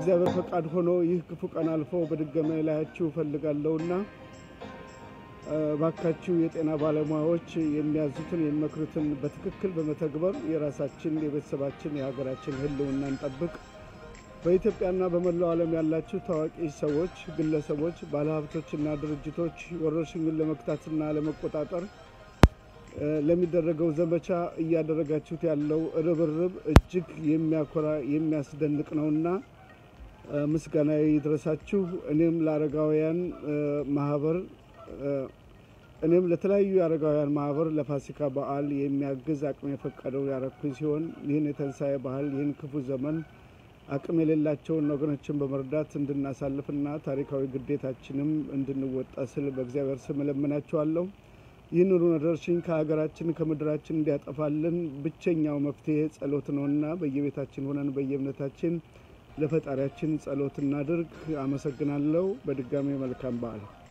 የእግዚአብሔር ፈቃድ ሆኖ ይህ ክፉ ቀን አልፎ በድጋሚ ላያችሁ ፈልጋለሁና ባካችሁ የጤና ባለሙያዎች የሚያዙትን የሚመክሩትን በትክክል በመተግበር የራሳችን የቤተሰባችን የሀገራችን ህልውናን እንጠብቅ። በኢትዮጵያና በመላው ዓለም ያላችሁ ታዋቂ ሰዎች ግለሰቦች ባለሀብቶችና ድርጅቶች ወረርሽኙን ለመክታትና ለመቆጣጠር ለሚደረገው ዘመቻ እያደረጋችሁት ያለው ርብርብ እጅግ የሚያኮራ የሚያስደንቅ ነውና ምስጋና ይድረሳችሁ። እኔም ለአረጋውያን ማህበር እኔም ለተለያዩ አረጋውያን ማህበር ለፋሲካ በዓል የሚያግዝ አቅም የፈቀደው ያረኩኝ ሲሆን ይህን የተንሳኤ በዓል ይህን ክፉ ዘመን አቅም የሌላቸውን ወገኖችን በመርዳት እንድናሳልፍና ታሪካዊ ግዴታችንም እንድንወጣ ስል በእግዚአብሔር ስም ለምናችኋለሁ። ይህን ወረርሽኝ ከሀገራችን ከምድራችን እንዲያጠፋልን ብቸኛው መፍትሄ ጸሎት ነውና በየቤታችን ሆነን በየእምነታችን ለፈጣሪያችን ጸሎት እናድርግ። አመሰግናለሁ። በድጋሚ መልካም በዓል።